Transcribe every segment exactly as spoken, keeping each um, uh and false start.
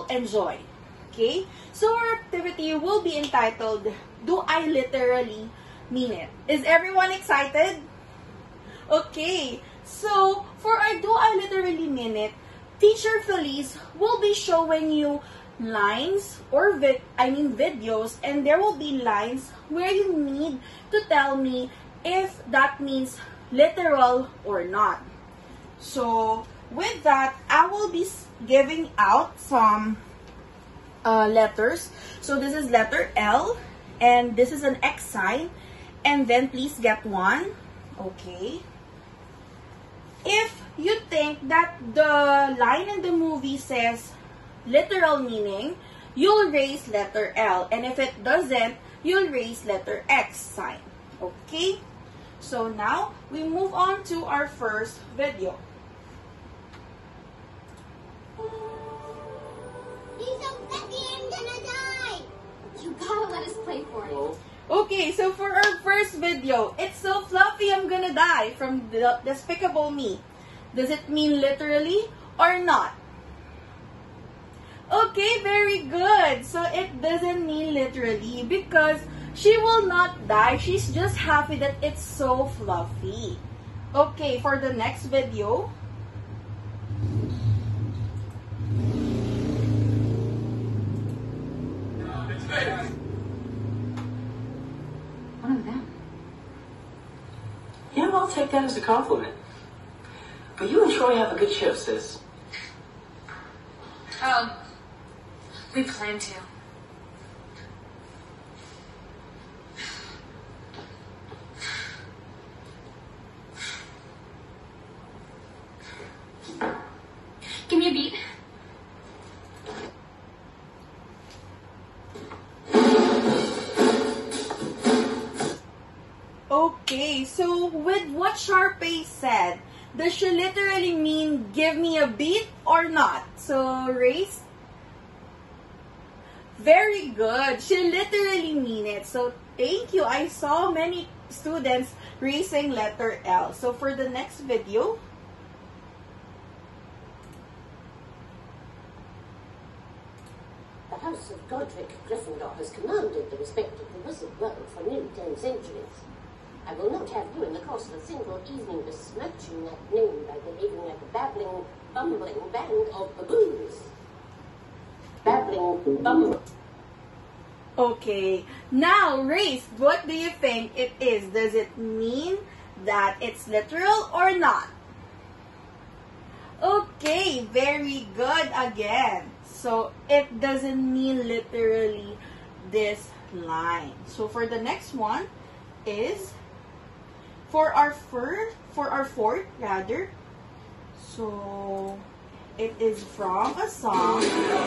enjoy. Okay? So our activity will be entitled, Do I Literally Mean It? Is everyone excited? Okay. So, for our Do I Literally Mean It, Teacher Felice will be showing you lines or vid I mean videos, and there will be lines where you need to tell me if that means literal or not. So, with that, I will be giving out some uh, letters. So, this is letter L, and this is an X sign, and then please get one. Okay. If you think that the line in the movie says literal meaning, you'll raise letter L. And if it doesn't, you'll raise letter X sign. Okay? So now, we move on to our first video. He's so fluffy, I'm gonna die! You gotta let us play for it. No. Okay, so for our first video, it's so fluffy I'm gonna die from the Despicable Me. Does it mean literally or not? Okay, very good. So it doesn't mean literally because she will not die. She's just happy that it's so fluffy. Okay, for the next video. One of them. You know, I'll take that as a compliment. But you and Troy have a good show, sis. Oh, we plan to. Give me a beat. Okay, so with what Sharpay said, does she literally mean give me a beat or not? So, raise. Very good. She literally mean it. So, thank you. I saw many students raising letter L. So, for the next video. The House of Godric Gryffindor has commanded the respect of the wizard world for nearly ten centuries. I will not have you in the course of a single evening besmirching that name by behaving like a babbling, bumbling band of baboons. Babbling, bumbling. Okay. Now, Race, what do you think it is? Does it mean that it's literal or not? Okay, very good again. So, it doesn't mean literally this line. So, for the next one is for our first, for our fourth rather. So, it is from a song.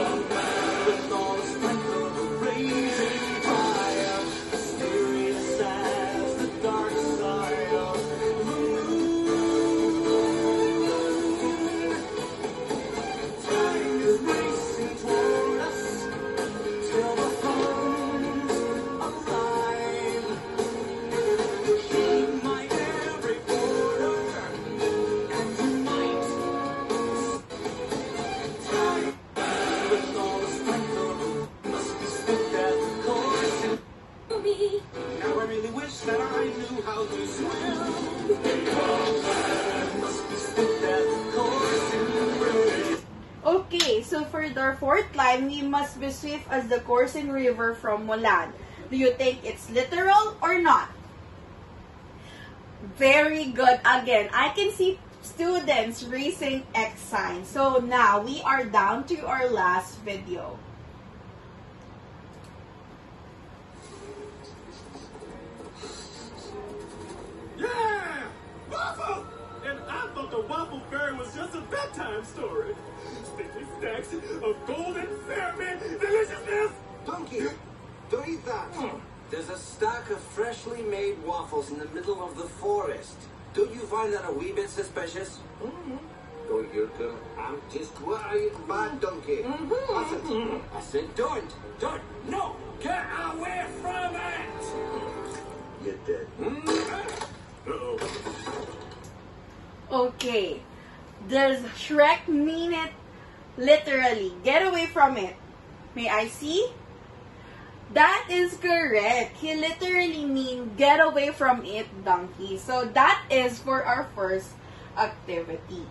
Okay, so for the fourth line, we must be swift as the coursing river from Mulan. Do you think it's literal or not? Very good. Again, I can see students raising X sign. So now, we are down to our last video. Yeah! Waffle! And I thought the Waffle Fairy was just a bedtime story. Sticky stacks of golden fairy deliciousness! Donkey, don't eat that. There's a stack of freshly made waffles in the middle of the forest. Don't you find that a wee bit suspicious? Mm-hmm. Don't you do? I'm just worried, bad donkey. Mm-hmm. I said, I said don't. Don't! No! Get away from it! you did. Uh-oh. Okay. Does Shrek mean it Literally. Get away from it. May I see? That is correct. He literally mean get away from it, donkey. So that is for our first activity.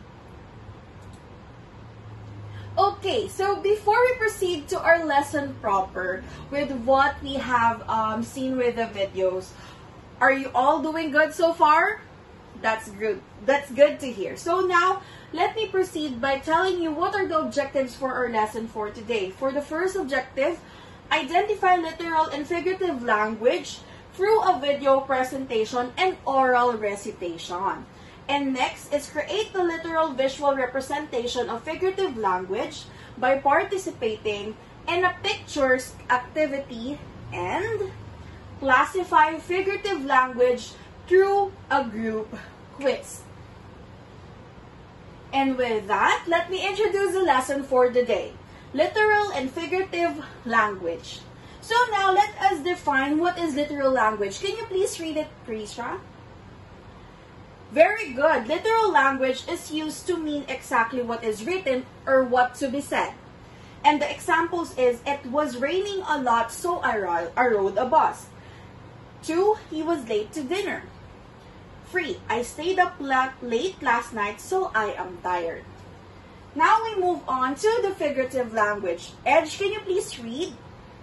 Okay, so before we proceed to our lesson proper with what we have um, seen with the videos, are you all doing good so far? That's good. That's good to hear. So now, let me proceed by telling you what are the objectives for our lesson for today. For the first objective, identify literal and figurative language through a video presentation and oral recitation. And next is create the literal visual representation of figurative language by participating in a pictures activity and classify figurative language through a group quiz. And with that, let me introduce the lesson for the day. Literal and figurative language. So now let us define what is literal language. Can you please read it, Krisha? Very good. Literal language is used to mean exactly what is written or what to be said. And the examples is, it was raining a lot, so I, ro I rode a bus. Two, he was late to dinner. Three, I stayed up la late last night, so I am tired. Now we move on to the figurative language. Edge, can you please read?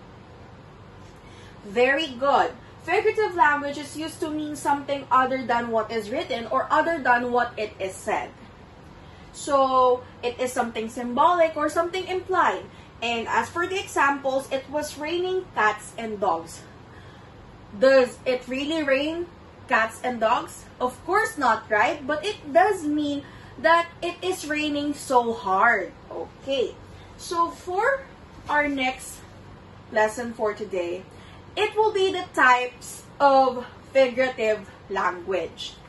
Very good. Figurative language is used to mean something other than what is written or other than what it is said. So, it is something symbolic or something implied. And as for the examples, it was raining cats and dogs. Does it really rain cats and dogs? Of course not, right? But it does mean that it is raining so hard. Okay. So, for our next lesson for today, it will be the types of figurative language.